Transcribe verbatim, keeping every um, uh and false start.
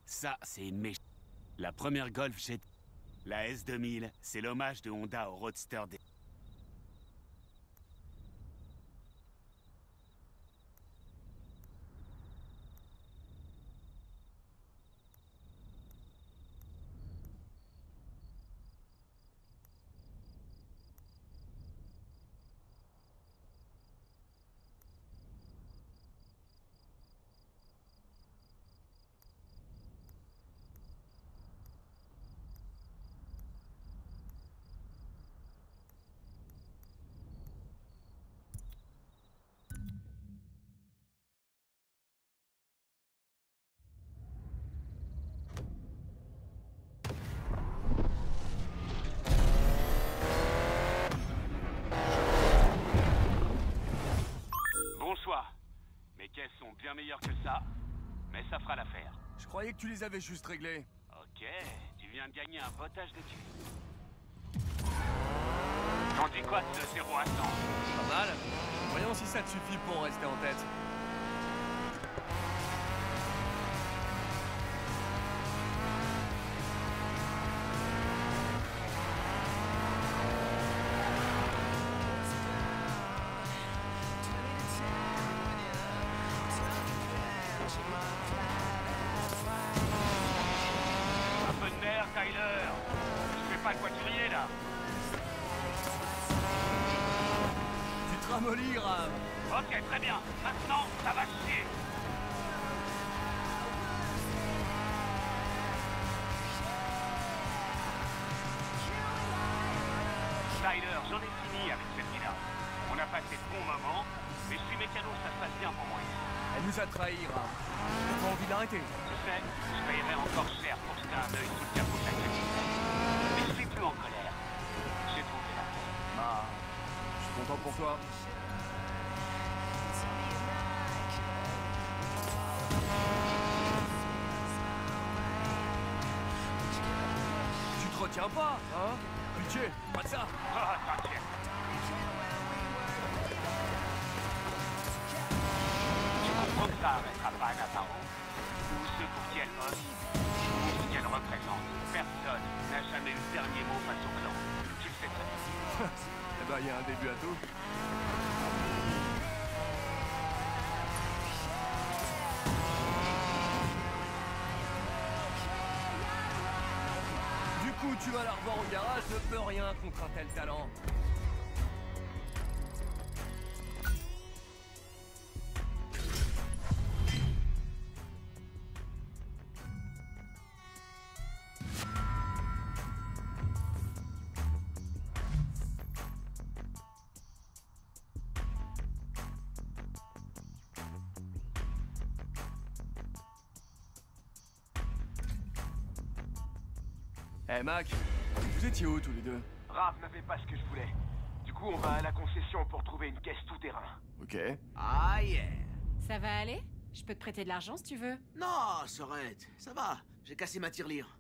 Ça, c'est une méch... La première Golf G T... La S deux mille, c'est l'hommage de Honda au Roadster des... Bonsoir. Mes caisses sont bien meilleures que ça, mais ça fera l'affaire. Je croyais que tu les avais juste réglées. Ok, tu viens de gagner un potage de tuiles. T'en dis quoi de ce zéro à cent? Pas mal. Voyons si ça te suffit pour rester en tête. Un peu de nerf, Tyler. Je fais pas le voiturier, là. Tu te ramollis, Ram. Ok, très bien. Maintenant, ça va chier. Tyler, j'en ai fini avec cette vie-là. On a passé de bons moments, mais je suis mécano, ça se passe bien pour moi. Elle nous a trahis, Ram. T'as pas envie d'arrêter? Je sais, je payerais encore cher pour jeter un œil sous le capot de la critique. Mais je suis plus en colère. J'ai trouvé la paix. Bah, je suis content pour toi. Tu te retiens pas, hein? Pitié, pas de ça. Oh, t'inquiète. Tu comprends que ça arrêtera pas Nataro. Ou ceux pour qui elle bosse, ou ce qu'elle représente. Personne n'a jamais eu le dernier mot face au clan. Tu le sais très bien. Eh ben, il y a un début à tout. Du coup, tu vas la revoir au garage, ne peux rien contre un tel talent. Eh hey, Mac, vous étiez où tous les deux? Raph n'avait pas ce que je voulais. Du coup, on va à la concession pour trouver une caisse tout-terrain. Ok. Ah yeah. Ça va aller? Je peux te prêter de l'argent si tu veux. Non, Sorette, ça va. J'ai cassé ma tirelire.